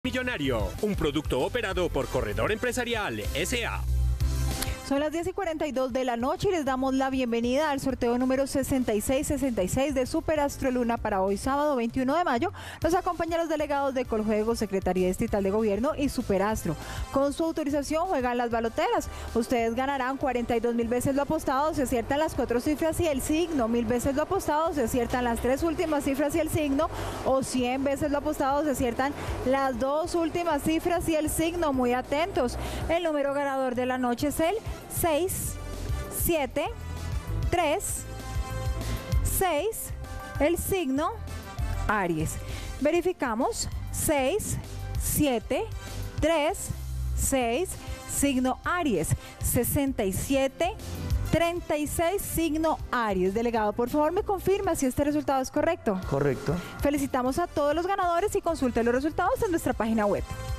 Millonario, un producto operado por Corredor Empresarial S.A. Son las 10:42 de la noche y les damos la bienvenida al sorteo número 6666 de Superastro Luna para hoy sábado 21 de mayo. Nos acompañan los delegados de Coljuegos, Secretaría Distrital de Gobierno y Superastro. Con su autorización juegan las baloteras. Ustedes ganarán 42.000 veces lo apostado, se aciertan las 4 cifras y el signo, 1.000 veces lo apostado, se aciertan las 3 últimas cifras y el signo, o 100 veces lo apostado, se aciertan las 2 últimas cifras y el signo. Muy atentos. El número ganador de la noche es el 6, 7, 3, 6, el signo Aries. Verificamos 6, 7, 3, 6, signo Aries, 67, 36, signo Aries. Delegado, por favor me confirma si este resultado es correcto. Correcto. Felicitamos a todos los ganadores y consulte los resultados en nuestra página web.